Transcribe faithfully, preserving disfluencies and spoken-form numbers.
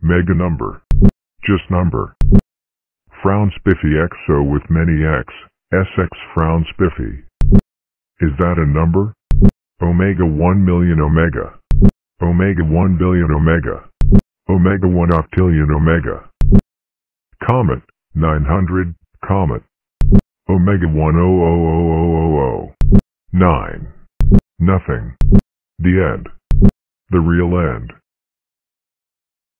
Mega number. Just number. Frown spiffy X O with many X, S X frown spiffy. Is that a number? Omega one million omega. Omega one billion omega. Omega one octillion omega. Comet, nine hundred, comet. Omega one oh oh oh oh oh oh. nine. Nothing. The end. The real end.